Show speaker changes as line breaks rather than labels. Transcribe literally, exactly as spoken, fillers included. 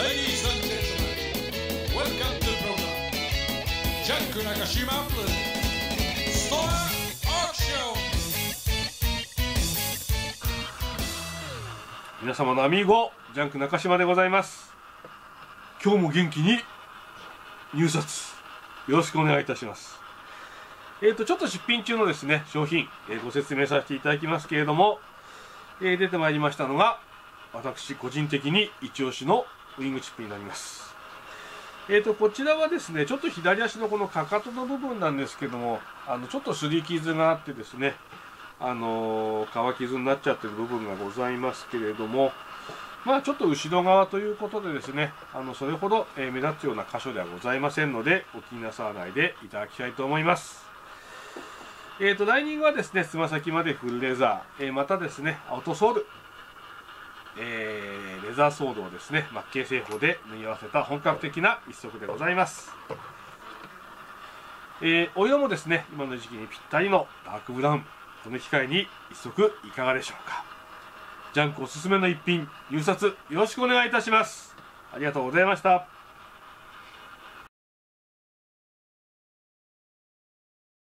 Ladies and gentlemen, welcome to the program. ジャンク中島プレゼンツストアオークション。
皆様のアミーゴジャンク中島でございます。今日も元気に入札よろしくお願いいたします。えーとちょっと出品中のですね商品、えー、ご説明させていただきますけれども、えー、出てまいりましたのが私個人的に一押しのウイングチップになります。えーとこちらはですねちょっと左足のこのかかとの部分なんですけども、あのちょっと擦り傷があってですね、あのー、皮傷になっちゃってる部分がございますけれども、まあちょっと後ろ側ということでですね、あのそれほど、えー、目立つような箇所ではございませんのでお気になさらないでいただきたいと思います。えーとライニングはですねつま先までフルレザー、えー、またですねアウトソール、えー、レザーソールをですねマッケイ製法で縫い合わせた本格的な一足でございます。えー、お色もですね今の時期にぴったりのダークブラウン、この機会に一足いかがでしょうか。ジャンクおすすめの一品入札よろしくお願いいたします。ありがとうございました。